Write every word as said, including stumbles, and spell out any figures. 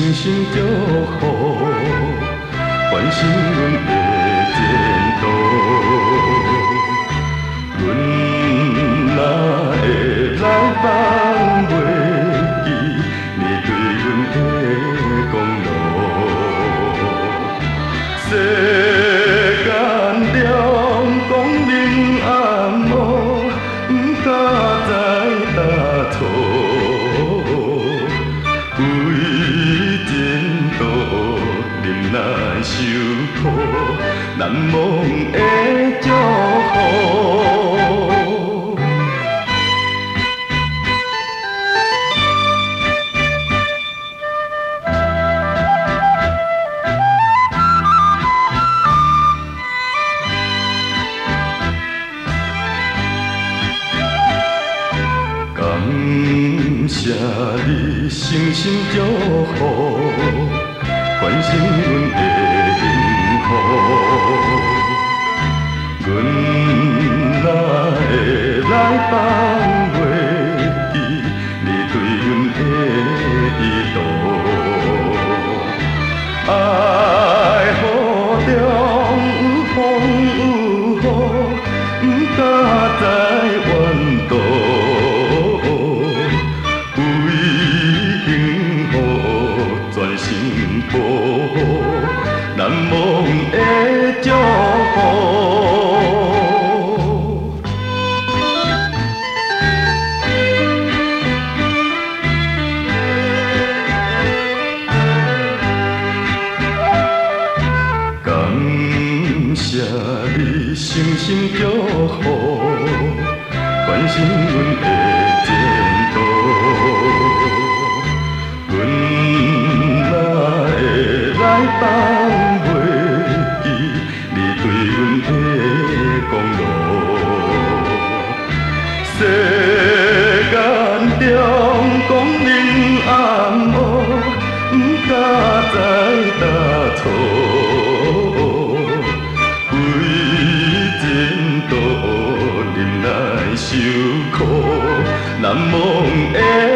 深深祝福，完成阮的前途。阮哪会来放袂记你对阮的功劳？世间中光明暗无，不敢知答错。 为前途忍耐受苦，难忘的祝福。感谢你深深祝福，完成阮的幸福。阮哪会来放袂记你对阮的意图？爱河中有风有雨，不敢知缘途。 难忘的祝福。感谢你深深祝福，完成阮的前途。阮哪会来放？ 世间中光明暗无，不敢知答错。为前途忍耐受苦，难忘的。